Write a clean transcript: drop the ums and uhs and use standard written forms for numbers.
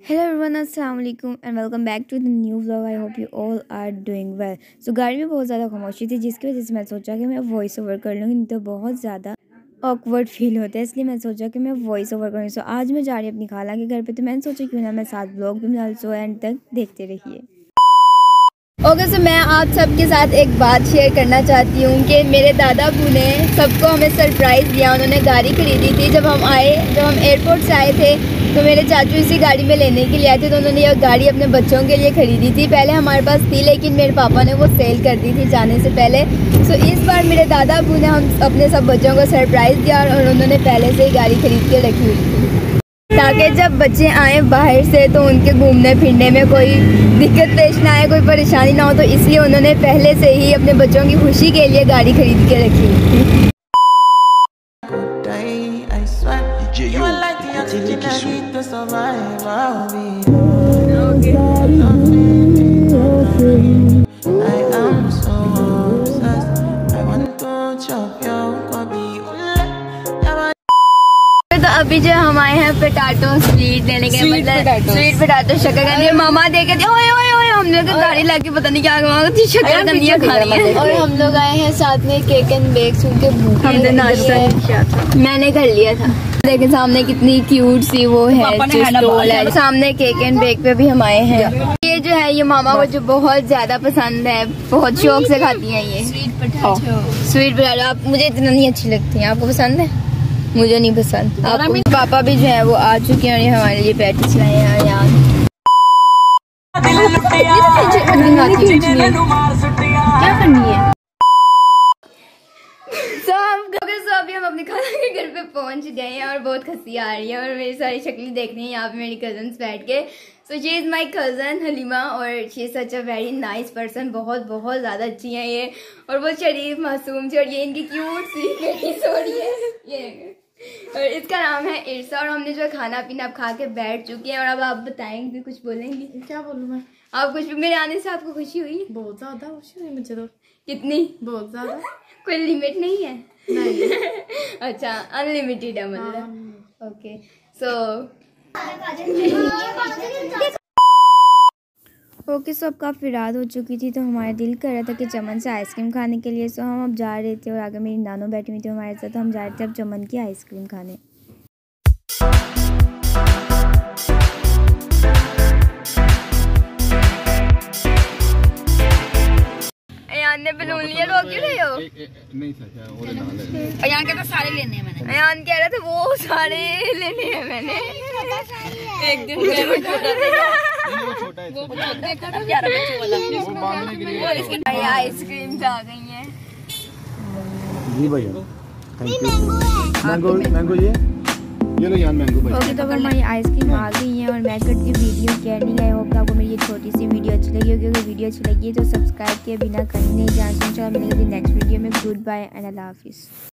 Hello everyone, अस्सलाम वालेकुम and welcome back to the new vlog. I hope you all are doing well. So गाड़ी में बहुत ज़्यादा खामोशी थी, जिसकी वजह से मैं सोचा कि मैं वॉइस ओवर कर लूँगी, नहीं तो बहुत ज़्यादा ऑकवर्ड फील होता है, इसलिए मैं सोचा कि मैं वॉइस ओवर करूँगी। सो आज मैं जा रही अपनी खाला के घर पे, तो मैंने सोचा क्यों ना मैं साथ ब्लॉग भी बना लूँ। सो एंड तक देखते रहिए। ओके, सो मैं आप सबके साथ एक बात शेयर करना चाहती हूँ कि मेरे दादा अबू ने सबको हमें सरप्राइज़ दिया। उन्होंने गाड़ी खरीदी थी। जब हम एयरपोर्ट से आए थे तो मेरे चाचू इसी गाड़ी में लेने के लिए आए थे, तो उन्होंने ये गाड़ी अपने बच्चों के लिए खरीदी थी। पहले हमारे पास थी, लेकिन मेरे पापा ने वो सेल कर दी थी जाने से पहले। सो इस बार मेरे दादा अबू ने हम अपने सब बच्चों को सरप्राइज़ दिया और उन्होंने पहले से ही गाड़ी खरीद के रखी हुई थी, ताकि जब बच्चे आएँ बाहर से तो उनके घूमने फिरने में कोई दिक्कत पेश ना आए, कोई परेशानी ना हो। तो इसलिए उन्होंने पहले से ही अपने बच्चों की खुशी के लिए गाड़ी खरीद के रखी थी। तो अभी जो हम आए हैं पोटैटो स्वीट लेने के, मतलब स्वीट पोटैटो शक्करकंदी। मामा देखे थे, ओए ओए ओए, हम लोग गाड़ी लाके पता नहीं क्या शक्करकंदियाँ खा रही हैं। और हम लोग आए हैं साथ में केक एंड बेक, उनके भूख हमने नाश्ता किया था, मैंने कर लिया था। देखे सामने कितनी क्यूट सी वो है जो स्टॉल है, सामने केक एंड बेक पे भी हम आए हैं। ये जो है ये मामा को जो बहुत ज्यादा पसंद है, बहुत शौक से खाती हैं ये स्वीट पोटैटो। आप मुझे इतना नहीं अच्छी लगती है, आपको पसंद है? मुझे नहीं पसंद। आपको? पापा भी जो है वो आ चुके हैं और ये हमारे लिए पैटी चलाए हैं यहाँ। क्या करनी है? अभी हम अपने खाला के घर पे पहुंच गए हैं और बहुत हंसी आ रही है और मेरी सारी शक्लें देख रही हैं यहाँ पे मेरी कजन्स बैठ के। So she is my cousin Halima और she is such a very nice person. बहुत बहुत ज़्यादा अच्छी हैं ये, और बहुत शरीफ मासूम सी, और ये इनकी क्यूट सी बेटी सो रही है ये, और इसका नाम है इरसा। और हमने जो खाना पीना अब खा के बैठ चुके हैं। और अब आप बताएंगे, कुछ बोलेंगे? क्या बोलूँ मैं? आप कुछ, मेरे आने से आपको खुशी हुई? बहुत ज़्यादा खुशी हुई मुझे तो। कितनी? बहुत ज़्यादा। कोई लिमिट नहीं है? नहीं। अच्छा, अनलिमिटेड है मतलब। ओके, सो अब काफ़ी रात हो चुकी थी, तो हमारा दिल कर रहा था कि चमन से आइसक्रीम खाने के लिए। सो हम अब जा रहे थे और आगे मेरी नानो बैठी हुई थी हमारे साथ, तो हम जा रहे थे अब चमन की आइसक्रीम खाने। अयान ने बलून लिया, रोक क्यों रहे हो? नहीं सच, अयान कहता सारे लेने हैं मैंने। अयान कह रहा था वो सारे लेने हैं मैंने। एक दिन आइसक्रीम आ गई है जी भैया। मैंगो ये लो यार, मैंगो भाई। ओके, तो अब हमारी आइसक्रीम आ गई है और मैं करती हूँ वीडियो केयरिंग। आई होप आपको मेरी ये छोटी सी वीडियो अच्छी लगी होगी। अगर वीडियो अच्छी लगी है तो सब्सक्राइब किए बिना कहीं नहीं जाना। मिलेंगे नेक्स्ट वीडियो में। गुड बाय एंड अल्लाह हाफिज़।